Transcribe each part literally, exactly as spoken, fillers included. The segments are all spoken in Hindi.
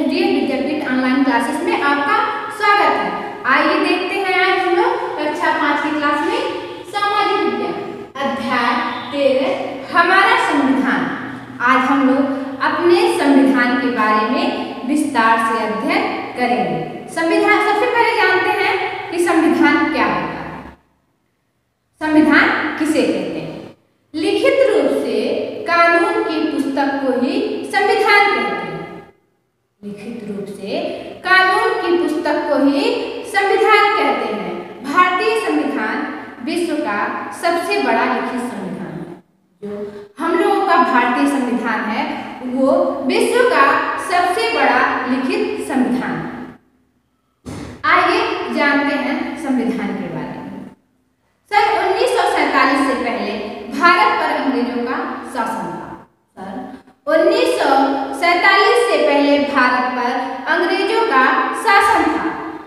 एसडीएफ विद्यापीठ ऑनलाइन क्लासेस में आपका स्वागत है। आइए देखते हैं आज हम लोग कक्षा पाँच की क्लास में सामाजिक विज्ञान अध्याय तेरह हमारा संविधान। आज हम लोग अपने संविधान के बारे में विस्तार से अध्ययन करेंगे। संविधान सबसे पहले जानते हैं कि संविधान क्या होता है। संविधान किसे कहते हैं? लिखित रूप से कानून की पुस्तक को ही संविधान कहते हैं। लिखित रूप से कानून की पुस्तक को ही संविधान कहते हैं। भारतीय संविधान विश्व का सबसे बड़ा लिखित संविधान है। जो हम लोगों का भारतीय संविधान है वो विश्व का सबसे बड़ा लिखित संविधान है। आइए जानते हैं संविधान के बारे में। सन उन्नीस सौ सैंतालीस से पहले भारत पर अंग्रेजों का शासन था। सन उन्नीस सौ सैंतालीस से पहले भारत पर अंग्रेजों का शासन था।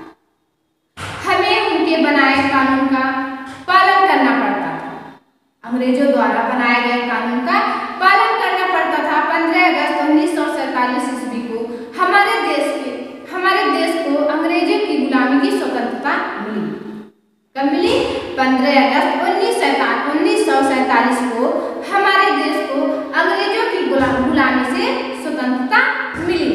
हमें उनके बनाए कानून का पालन करना पड़ता था। अंग्रेजों द्वारा बनाए गए कानून का पालन करना पड़ता था। पंद्रह अगस्त उन्नीस सौ सैंतालीस ईस्वी को हमारे देश के हमारे देश को अंग्रेजों की गुलामी की स्वतंत्रता मिली। कब मिली? पंद्रह अगस्त उन्नीस सौ सैंतालीस को हमारे देश को अंग्रेजों की गुलामी से स्वतंत्रता मिली।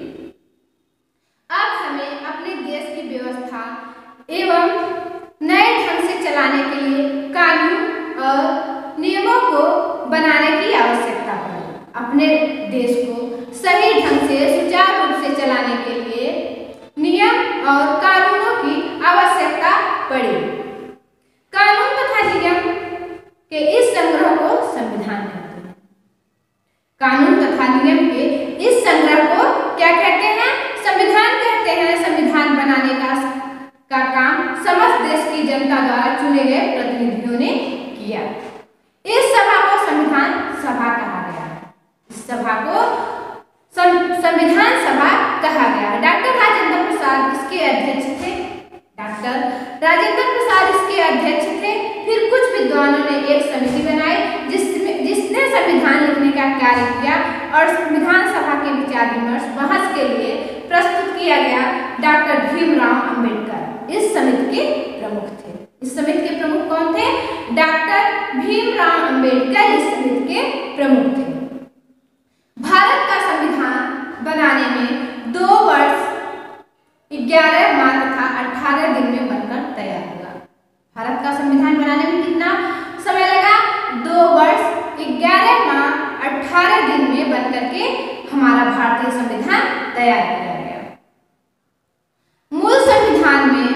अब हमें अपने देश की व्यवस्था एवं नए ढंग से चलाने के लिए कानून और नियमों को बनाने की आवश्यकता पड़ी। अपने देश को सही ढंग से सुचारू रूप से चलाने के लिए नियम और कानूनों की आवश्यकता पड़ी। कानून तथा नियम के इस संग्रह को संविधान कहते हैं। कानून तथा नियम के इस संग्रह को क्या कहते हैं? संविधान कहते हैं। संविधान बनाने का का काम समस्त देश की जनता द्वारा चुने गए प्रतिनिधियों ने किया। इस सभा को संविधान सभा कहा गया है। इस सभा को संविधान सभा कहा गया है। डॉक्टर राजेंद्र प्रसाद इसके अध्यक्ष थे। डॉक्टर राजेंद्र प्रसाद इसके अध्यक्ष थे। फिर कुछ विद्वानों ने एक समिति बनाई जिसमें जिसने संविधान लिखने का कार्य किया और संविधान सभा के विचार विमर्श बहस के लिए प्रस्तुत किया गया। डॉक्टर भीमराव अंबेडकर इस समिति के प्रमुख थे। इस समिति के प्रमुख कौन थे? डॉक्टर भीमराव अंबेडकर इस समिति के प्रमुख थे। भारत का संविधान बनाने में दो वर्ष ग्यारह माह तथा अठारह दिन में बनकर तैयार हुआ। भारत का संविधान बनाने में कितना समय लगा? दो वर्ष ग्यारह माह अठारह दिन में बनकर के हमारा भारतीय संविधान तैयार किया गया। मूल संविधान में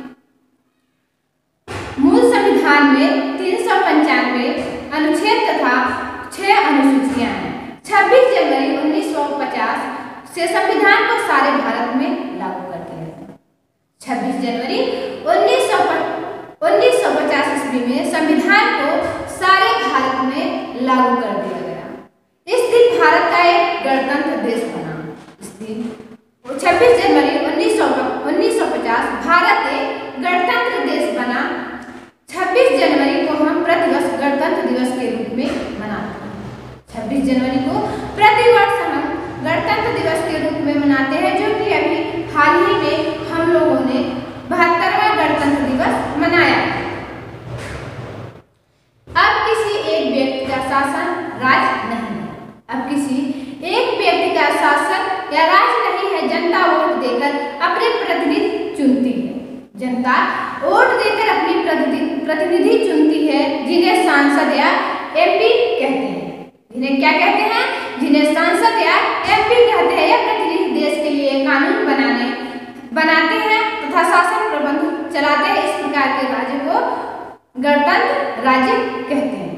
मूल संविधान में तीन सौ पंचानवे अनुच्छेद तथा छह अनुसूचियां हैं। छब्बीस जनवरी उन्नीस सौ पचास से संविधान को सारे भारत में लागू कर दिया गया। छब्बीस जनवरी उन्नीस सौ पचास ईस्वी में संविधान को सारे भारत में लागू कर दिया गया। इस दिन भारत का एक गणतंत्र देश बना। इस दिन छब्बीस जनवरी उन्नीस सौ पचास भारत एक गणतंत्र देश बना। छब्बीस जनवरी को हम प्रतिवर्ष गणतंत्र दिवस के रूप में मनाते हैं। छब्बीस जनवरी को प्रतिवर्ष हम गणतंत्र दिवस के रूप में मनाते हैं, जो कि अभी हाल ही में हम लोगों ने बहत्तरवां गणतंत्र दिवस मनाया। अब किसी एक व्यक्ति का शासन राज नहीं है। अब किसी एक व्यक्ति का शासन या राज नहीं है। जनता वोट देकर अपने प्रतिनिधि चुनती है। जनता वोट देकर अपनी प्रतिनिधि चुनती है, जिन्हें सांसद या एमपी कहते हैं। जिन्हें क्या कहते हैं? जिन्हें सांसद या एमपी कहते हैं। यह प्रतिनिधि देश के लिए कानून बनाने बनाते हैं तथा शासन प्रबंध चलाते हैं। इस प्रकार के राज्य को गणतंत्र राज्य कहते हैं।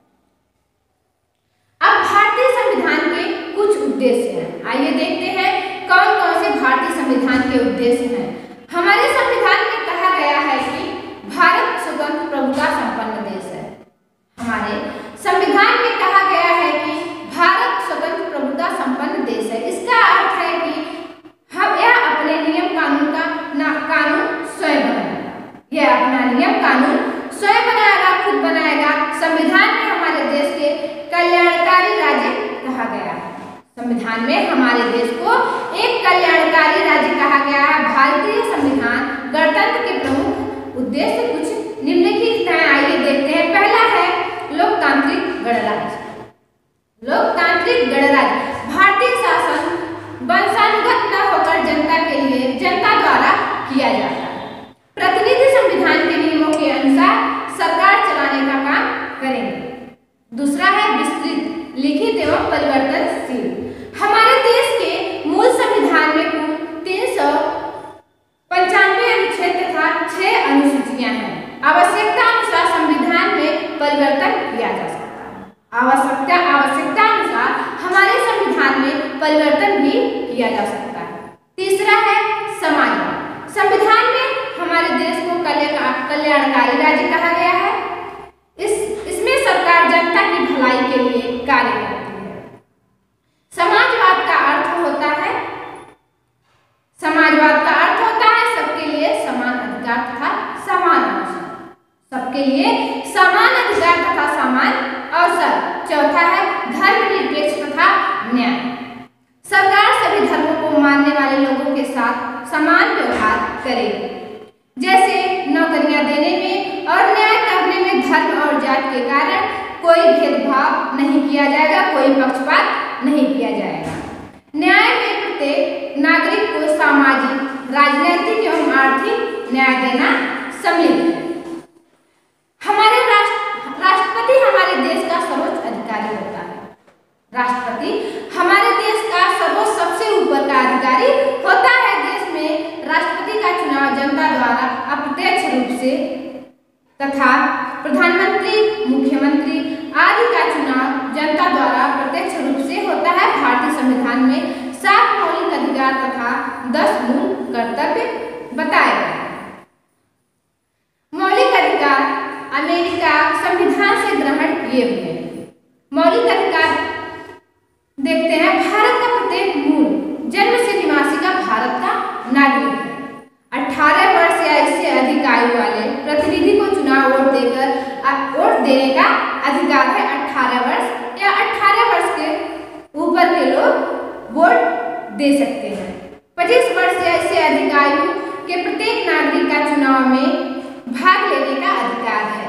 अब भारतीय संविधान के कुछ उद्देश्य हैं। आइए देखते हैं कौन कौन से भारतीय संविधान के उद्देश्य हैं। हमारे संविधान में कहा गया है कि भारत स्वतंत्र प्रभुता संपन्न देश है। हमारे संविधान में कहा गया है कि भारत स्वतंत्र प्रभुता संपन्न देश है। इसका अर्थ है कि हम यह अपने नियम कानून का ना कानून स्वयं बनाएगा। यह अपना नियम कानून स्वयं बनाएगा, खुद बनाएगा। संविधान में हमारे देश के कल्याणकारी राज्य कहा गया है। संविधान में हमारे देश को एक कल्याणकारी राज्य कहा गया है। भारतीय संविधान गणतंत्र के प्रमुख उद्देश्य कुछ निम्नलिखित हैं, आइए देखते हैं। पहला है लोकतांत्रिक गणराज्य। लोकतांत्रिक गणराज्य भारतीय शासन वंशानुगत न होकर जनता के लिए जनता द्वारा किया जाता है। प्रतिनिधि संविधान के नियमों के अनुसार सरकार चलाने का काम करेंगे। दूसरा है विस्तृत, लिखित एवं परिवर्तनशील। हमारे देश के मूल संविधान में कुल तीन सौ पंचानवे अनुच्छेद तथा छह अनुसूचियां हैं। आवश्यकता अनुसार संविधान में परिवर्तन किया जा सकता है। आवश्यकता आवश्यकता अनुसार हमारे संविधान में परिवर्तन भी किया जा सकता है। तीसरा है समाजवाद। संविधान में हमारे देश को कल्याणकारी राज्य कहा गया है। इस इसमें सरकार जनता की भलाई के लिए कार्य करती है। समाजवाद का अर्थ होता है समाजवाद का अर्थ होता है सबके लिए समान अधिकार तथा समान अवसर। सबके लिए समान अधिकार तथा समान अवसर। चौथा है धर्मनिरपेक्ष तथा न्याय। सरकार सभी धर्मों को मानने वाले लोगों के साथ समान व्यवहार करेगी, जैसे नौकरियां देने में और न्याय करने में धर्म और जाति के कारण कोई भेदभाव नहीं किया जाएगा, कोई पक्षपात नहीं किया जाएगा। न्याय में प्रत्येक नागरिक को सामाजिक, राजनीतिक एवं आर्थिक न्याय देना सम्मिलित है। हमारे राष्ट्र राष्ट्रपति हमारे देश का सर्वोच्च अधिकारी होता है। राष्ट्रपति हमारे देश का सर्वोच्च सबसे ऊपर का अधिकारी होता है। देश में राष्ट्रपति का चुनाव जनता द्वारा अप्रत्यक्ष रूप से तथा प्रधानमंत्री, मुख्यमंत्री आदि का चुनाव जनता द्वारा प्रत्यक्ष रूप से होता है। भारतीय संविधान में सात मौलिक अधिकार तथा दस मूल कर्तव्य बताए गए हैं। मौलिक अधिकार अमेरिका संविधान से ग्रहण किए हुए हैं। मौलिक अधिकार देखते हैं। भारत का प्रत्येक मूल जन्म से निवासी का भारत का नागरिक है। अठारह वर्ष या इससे अधिक आयु वाले प्रतिनिधि को चुनाव वोट देकर वोट देने का अधिकार है। अठारह वर्ष या अठारह वर्ष के ऊपर के लोग वोट दे सकते हैं। पच्चीस वर्ष या इससे अधिक आयु के प्रत्येक नागरिक का चुनाव में भाग लेने का अधिकार है।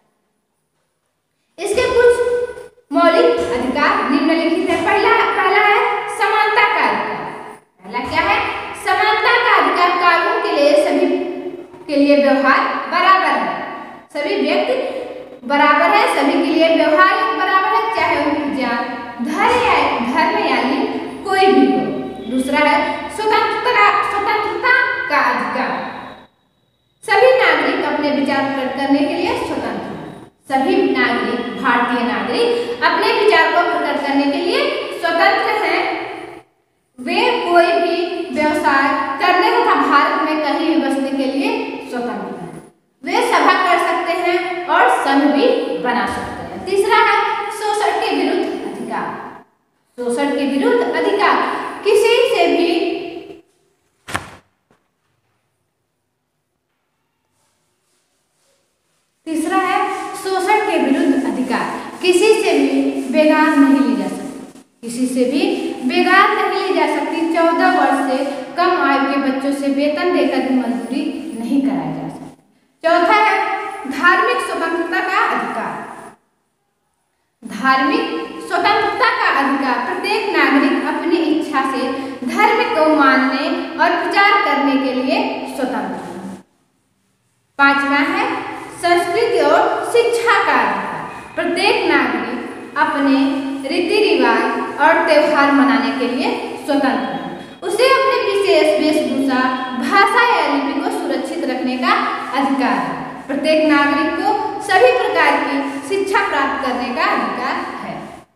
इसके कुछ मौलिक अधिकार निम्नलिखित है। पहला पहला है समानता का अधिकार। पहला क्या है? समानता का अधिकार। कानून के लिए सभी के लिए व्यवहार बराबर है। सभी व्यक्ति बराबर है, सभी के लिए व्यवहार बराबर है, चाहे उनकी जात, धर्म या धर्म या लिंग कोई भी हो। दूसरा है स्वतंत्रता स्वतंत्रता का अधिकार। सभी नागरिक अपने विचार प्रकट करने के लिए स्वतंत्र हैं। सभी नागरिक, भारतीय नागरिक अपने विचार को प्रकट करने के लिए स्वतंत्र हैं। वे कोई भी व्यवसाय करने तथा भारत में कहीं भी बसने के लिए स्वतंत्र हैं। वे सभा कर सकते हैं और संघ भी बना सकते हैं। तीसरा है शोषण के विरुद्ध अधिकार। शोषण के विरुद्ध अधिकार। किसी से भी तीसरा है शोषण के विरुद्ध अधिकार। किसी से भी बेगार नहीं ली जा सकती। किसी से भी बेगार नहीं ली जा सकती। चौदह वर्ष से कम आयु के बच्चों से वेतन देकर भी मजदूरी नहीं कराई जा सकती। चौथा है धार्मिक स्वतंत्रता का अधिकार। धार्मिक स्वतंत्रता का अधिकार। प्रत्येक नागरिक अपनी इच्छा से धर्म को मानने और प्रचार करने के लिए स्वतंत्र है। पांचवा है संस्कृति और शिक्षा का अधिकार। प्रत्येक नागरिक अपने रीति रिवाज और त्यौहार मनाने के लिए स्वतंत्र है। उसे अपने विशेष वेशभूषा, भाषा या लिपि को सुरक्षित रखने का अधिकार है। प्रत्येक नागरिक को सभी प्रकार की शिक्षा प्राप्त करने का अधिकार है।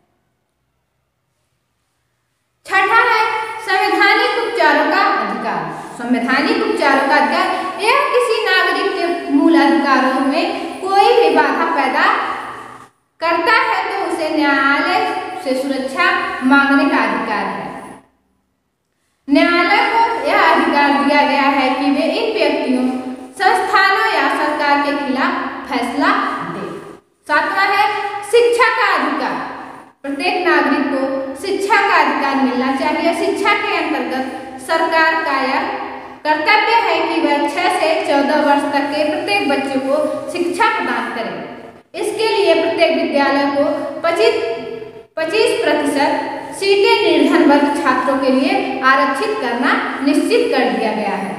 छठा है संवैधानिक उपचारों का अधिकार। संवैधानिक उपचारों का अधिकार यह किसी नागरिक के मूल अधिकारों में कोई भी बाधा पैदा करता है तो उसे न्यायालय से सुरक्षा मांगने का अधिकार है। न्यायालय को यह अधिकार दिया गया है कि वे इन व्यक्तियों, संस्थानों या सरकार के खिलाफ फैसला दे। सातवां है शिक्षा का अधिकार। प्रत्येक नागरिक को शिक्षा का अधिकार अधिकार मिलना चाहिए। शिक्षा के अंतर्गत सरकार का यह कर्तव्य है कि वह छह से चौदह वर्ष तक के प्रत्येक बच्चे को शिक्षा प्रदान करे। इसके लिए प्रत्येक विद्यालय को पच्चीस पच्चीस प्रतिशत सीटें निर्धन वर्ग छात्रों के लिए आरक्षित करना निश्चित कर दिया गया है।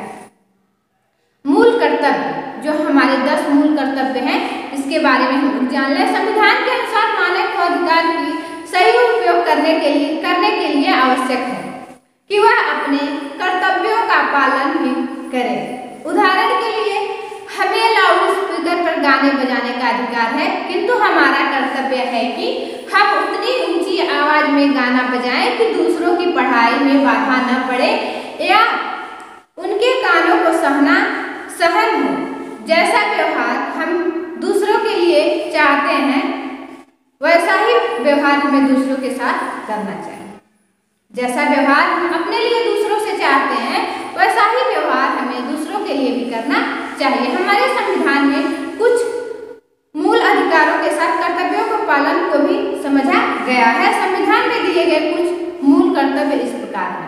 मूल कर्तव्य, जो हमारे दस मूल कर्तव्य हैं, इसके बारे में हम लोग जान लें। संविधान के अनुसार मानव को अधिकार की सही उपयोग करने के लिए करने के लिए आवश्यक है कि वह अपने कर्तव्यों का पालन भी करे। उदाहरण के लिए हमें लाउड स्पीकर पर गाने बजाने का अधिकार है, किंतु हमारा कर्तव्य है कि हम उतनी ऊंची आवाज में गाना बजाएं कि दूसरों की पढ़ाई में बाधा न पड़े या उनके कानों को सहना सहन हो। जैसा व्यवहार हम दूसरों के लिए चाहते हैं, वैसा ही व्यवहार हमें दूसरों के साथ करना चाहिए। जैसा व्यवहार हम अपने लिए दूसरों से चाहते हैं, वैसा ही व्यवहार हमें दूसरों के लिए भी करना चाहिए। हमारे संविधान में कुछ मूल अधिकारों के साथ कर्तव्यों के पालन को भी समझा गया है। संविधान में दिए गए कुछ मूल कर्तव्य इस प्रकार हैं।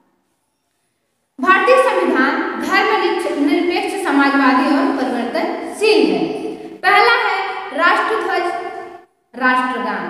भारतीय संविधान धर्मनिरपेक्ष, समाजवादी और परिवर्तनशील है। पहला है राष्ट्रध्वज, राष्ट्रगान।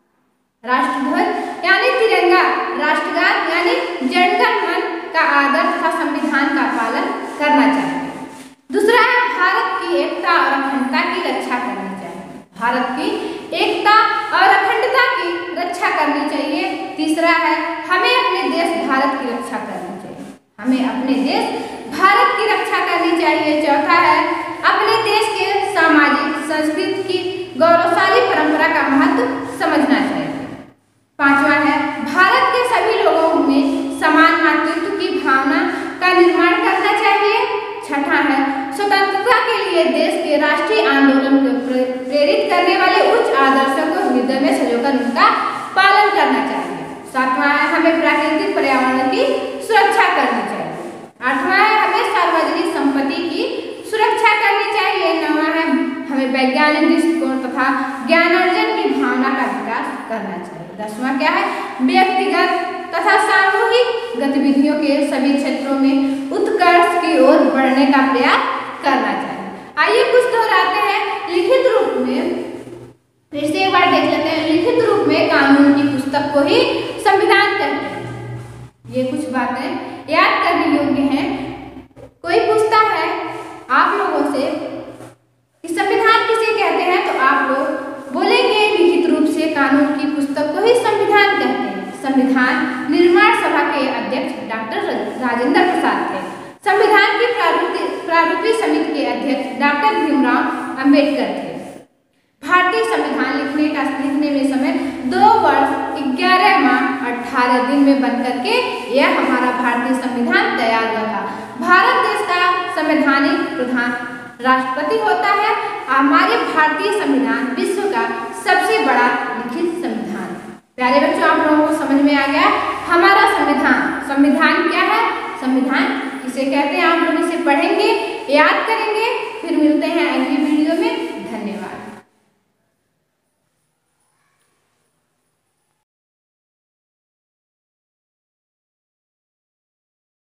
राष्ट्रध्वज यानी तिरंगा, राष्ट्रगान यानी जनगण मन का आदर तथा संविधान का पालन करना चाहिए। दूसरा है भारत की एकता और अखंडता की रक्षा करनी चाहिए। भारत की एकता और अखंडता की रक्षा करनी चाहिए। तीसरा है हमें अपने देश भारत की रक्षा करनी चाहिए। हमें अपने देश भारत की रक्षा करनी चाहिए। चौथा है अपने देश के सामाजिक संस्कृति की गौरवशाली परंपरा का महत्व समझना चाहिए। पांचवा है भारत के सभी लोगों में समान मातृत्व की भावना का निर्माण करना चाहिए। छठा है स्वतंत्रता के लिए देश के राष्ट्रीय आंदोलन को प्रेरित करने वाले उच्च आदर्शों को हृदय में संजोकर उनका पालन करना चाहिए। सातवां है हमें प्राकृतिक पर्यावरण की सुरक्षा करनी चाहिए। आठवां है हमें सार्वजनिक संपत्ति की सुरक्षा करनी चाहिए। नौवां है हमें वैज्ञानिक दृष्टिकोण तथा ज्ञानार्जन की भावना का विकास करना चाहिए। दसवां क्या है व्यक्तिगत तथा सामूहिक गतिविधियों के सभी क्षेत्रों में उत्कर्ष की ओर बढ़ने का प्रयास करना चाहिए। आइए कुछ दोहराते हैं लिखित रूप में, फिर से एक बार देख लेते हैं। लिखित रूप में कानून की पुस्तक को ही संविधान कहते हैं। ये कुछ बातें याद करने योग्य हैं। कोई पूछता है आप लोगों से कि संविधान किसे कहते हैं, तो आप लोग बोलेंगे लिखित रूप से कानून की पुस्तक को ही संविधान कहते हैं। संविधान निर्माण सभा के अध्यक्ष डॉक्टर राजेंद्र प्रसाद थे। संविधान की प्रारूपी समिति के अध्यक्ष डॉक्टर भीमराव अंबेडकर थे। भारतीय संविधान लिखने का लिखने में समय दो वर्ष ग्यारह माह अठारह दिन में बन करके यह हमारा भारतीय संविधान तैयार हुआ था। भारत देश का संवैधानिक प्रधान राष्ट्रपति होता है। हमारे भारतीय संविधान विश्व का सबसे बड़ा लिखित संविधान। प्यारे बच्चों, आप लोगों को समझ में आ गया हमारा संविधान। संविधान क्या है, संविधान किसे कहते हैं, आप लोग इसे पढ़ेंगे, याद करेंगे। फिर मिलते हैं अगली वीडियो में।